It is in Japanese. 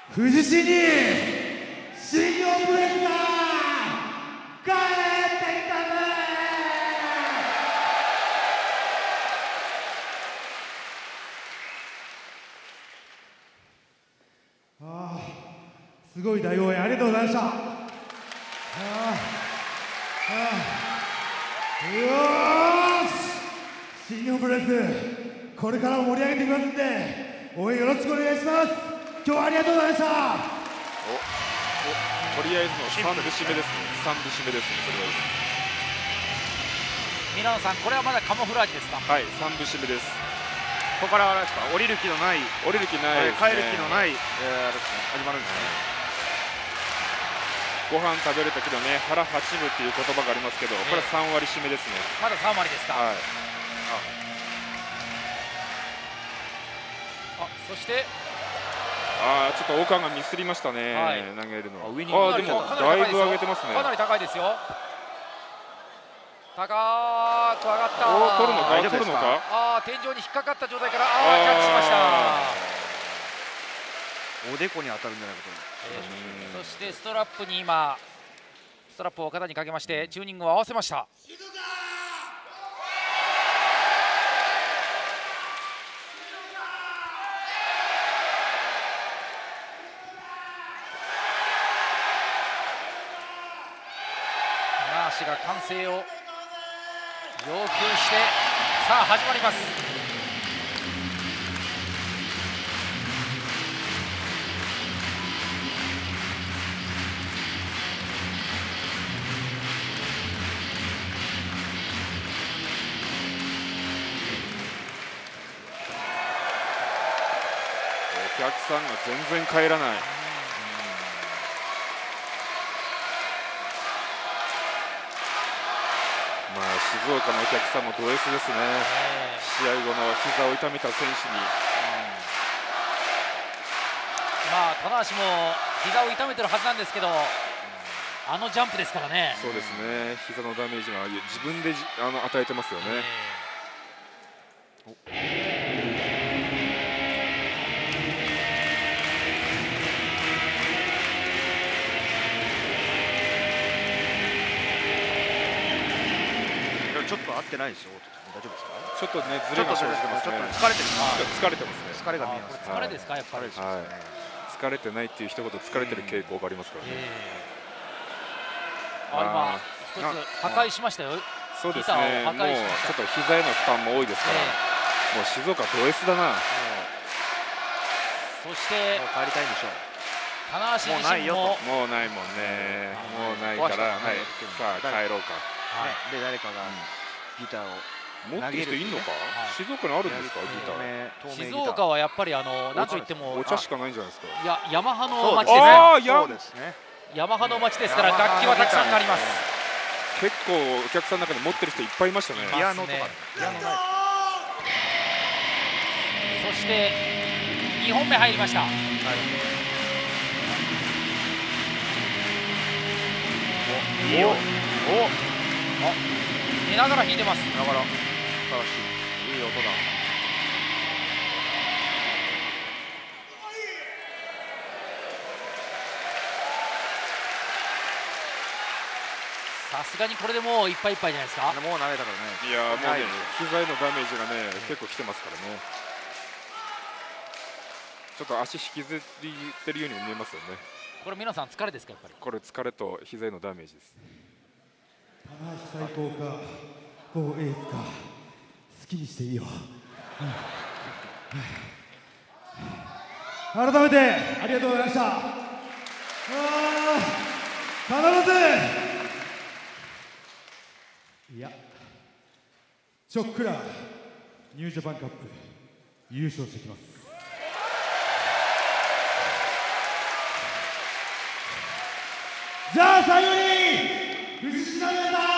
富士市に新日本プロレスが帰ってきたぜ。すごい大応援ありがとうございました。よーし、新日本プロレスこれからも盛り上げていきますんで応援よろしくお願いします。今日はありがとうございました。 とりあえずの3部締めですね。3部締めですね。とりあえずミラノさん、これはまだカモフラージュですか？ はい、3部締めです。 ここからはですか、降りる気のない、 降りる気ないですね。 帰る気のない、始まるんですね。 ご飯食べるときのね、腹八分っていう言葉がありますけど、これは3割締めですね。 まだ3割ですか？ はい。 そしてちょっと岡がミスりましたね。 はい、 投げるの。 でもだいぶ上げてますね。 かなり高いですよ。高く上がった。 取るのか？取るのか？ 天井に引っかかった状態からキャッチしました。 おでこに当たるんじゃないかと。そしてストラップに今ストラップを肩にかけましてチューニングを合わせました。棚橋が歓声を要求してさあ始まります。 お客さんが全然帰らない。静岡のお客さんもド S ですね。試合後の膝を痛めた選手に、 棚橋も膝を痛めてるはずなんですけど、あのジャンプですからね。 そうですね、膝のダメージが自分で与えてますよね。 ちょっと合ってないですよ。大丈夫ですか？ ちょっとね、ずれが生じてますね。 疲れてる。 疲れてますね。 疲れが見えます。 疲れですか、やっぱり。 疲れてないっていう一言、疲れてる傾向がありますからね。 今一つ破壊しましたよ。 そうですね。もうちょっと膝への負担も多いですから、もう静岡ド S だな。 そして帰りたいんでしょう。 棚橋自身ももうないもんね。もうないから、はい。さあ帰ろうか。 で誰かがギターを持ってる人いるのか？静岡にあるんですか、ギター。静岡はやっぱりなんといってもお茶しかないんじゃないですか。 いや、ヤマハの町ですから。 そうですね。 ヤマハの町ですから楽器はたくさんあります。 結構お客さんの中で持ってる人いっぱいいましたね。 ピアノとか。ピアノない。 そして2本目入りました。寝ながら弾いてます。 寝ながら。いい音だ。 さすがにこれでもういっぱいいっぱいじゃないですか。 もう慣れたからね。 いや、もうね、膝へのダメージがね、結構きてますからね。ちょっと足引きずってるようにも見えますよね。 これ皆さん疲れですか、やっぱり。 これ疲れと膝へのダメージです。 棚橋最高か、こうエースか、好きにしていいよ。改めてありがとうございました。必ず、いや、ちょっくらニュージャパンカップ優勝してきます。じゃあ最後に富士市の皆さん、